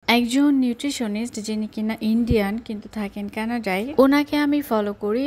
একজন নিউট্রিশনিস্ট যিনি কিনা ইন্ডিয়ান কিন্তু থাকেন কানাডায়, ওনাকে আমি ফলো করি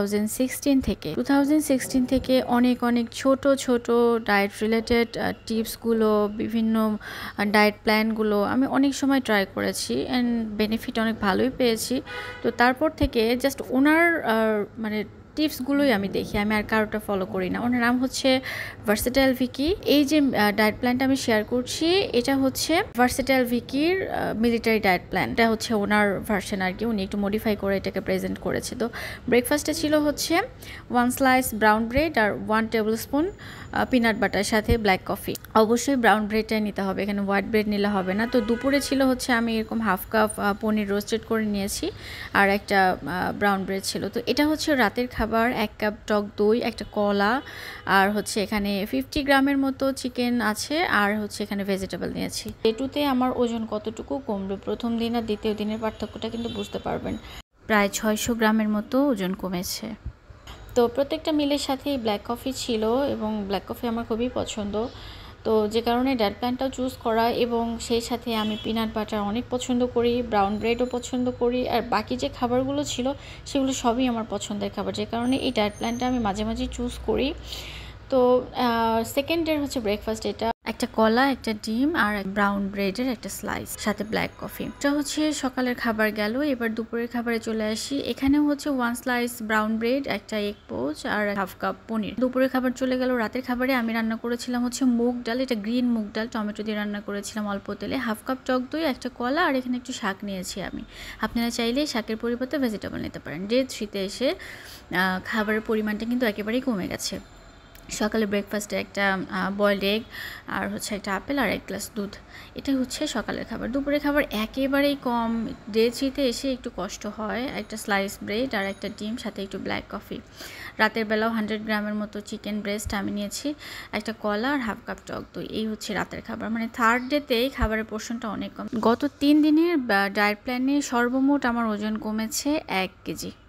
2016 থেকে অনেক অনেক ছোট ছোট ডায়েট রিলেটেড টিপসগুলো, বিভিন্ন ডায়েট প্ল্যানগুলো আমি অনেক সময় ট্রাই করেছি অ্যান্ড বেনিফিট অনেক ভালোই পেয়েছি। তো তারপর থেকে জাস্ট ওনার মানে টিপসগুলোই আমি দেখি, আমি আর কারোটা ফলো করি না। ওনার নাম হচ্ছে ভার্সেটাইল ভিকি। এই যে ডায়েট প্ল্যানটা আমি শেয়ার করছি, এটা হচ্ছে ভার্সেটাইল ভিকির মিলিটারি ডায়েট প্ল্যান। এটা হচ্ছে ওনার ভার্সন আর কি, উনি একটু মডিফাই করে এটাকে প্রেজেন্ট করেছে। তো ব্রেকফাস্টে ছিল হচ্ছে 1 স্লাইস ব্রাউন ব্রেড আর 1 টেবিল স্পুন পিনাট বাটার সাথে ব্ল্যাক কফি। অবশ্যই ব্রাউন ব্রেডটাই নিতে হবে, এখানে হোয়াইট ব্রেড নিলে হবে না। তো দুপুরে ছিল হচ্ছে আমি এরকম হাফ কাপ পনির রোস্টেড করে নিয়েছি আর একটা ব্রাউন ব্রেড ছিল। তো এটা হচ্ছে রাতের খাবার। 1 কাপ টক দই, একটা কলা, আর হচ্ছে এখানে 50 গ্রামের মতো চিকেন আছে, আর হচ্ছে এখানে ভেজিটেবল নিয়েছি। এটুতে আমার ওজন কতটুকু কমলো প্রথম দিন আর দ্বিতীয় দিনের পার্থক্যটা কিন্তু বুঝতে পারবেন। প্রায় 600 গ্রামের মতো ওজন কমেছে। তো প্রত্যেকটা মিলের সাথেই ব্ল্যাক কফি ছিল এবং ব্ল্যাক কফি আমার খুবই পছন্দ। তো যে কারণে ডায়েট প্ল্যানটাও চুজ করা, এবং সেই সাথে আমি পিনাট বাটার অনেক পছন্দ করি, ব্রাউন ব্রেডও পছন্দ করি, আর বাকি যে খাবারগুলো ছিল সেগুলো সবই আমার পছন্দের খাবার, যে কারণে এই ডায়েট প্ল্যানটা আমি মাঝে মাঝে চুজ করি। তো সেকেন্ড ডে হচ্ছে ব্রেকফাস্ট, এটা একটা কলা, একটা ডিম আর ব্রাউন ব্রেডের একটা স্লাইস সাথে ব্ল্যাক কফি। এটা হচ্ছে সকালের খাবার গেল। এবার দুপুরের খাবারে চলে আসি। এখানেও হচ্ছে 1 স্লাইস ব্রাউন ব্রেড, একটা এগ পোচ আর হাফ কাপ পনির। দুপুরের খাবার চলে গেল। রাতের খাবারে আমি রান্না করেছিলাম হচ্ছে মুগ ডাল, এটা গ্রিন মুগ ডাল, টমেটো দিয়ে রান্না করেছিলাম অল্প তেলে, হাফ কাপ টক দই, একটা কলা, আর এখানে একটু শাক নিয়েছি আমি। আপনারা চাইলে শাকের পরিবর্তে ভেজিটেবল নিতে পারেন। ডে 3-তে এসে খাবারের পরিমাণটা কিন্তু একেবারেই কমে গেছে। সকালে ব্রেকফাস্টে একটা বয়েলড এগ আর হচ্ছে একটা আপেল আর 1 গ্লাস দুধ, এটা হচ্ছে সকালের খাবার। দুপুরের খাবার একেবারেই কম। ডে 3-তে এসে একটু কষ্ট হয়। একটা স্লাইস ব্রেড আর একটা ডিম সাথে একটু ব্ল্যাক কফি। রাতের বেলাও 100 গ্রামের মতো চিকেন ব্রেস্ট আমি নিয়েছি, একটা কলা আর হাফ কাপ টক দই। এই হচ্ছে রাতের খাবার। মানে থার্ড ডেতেই খাবারের পোর্শনটা অনেক কম। গত 3 দিনের ডায়েট প্ল্যানে সর্বমোট আমার ওজন কমেছে 1 কেজি।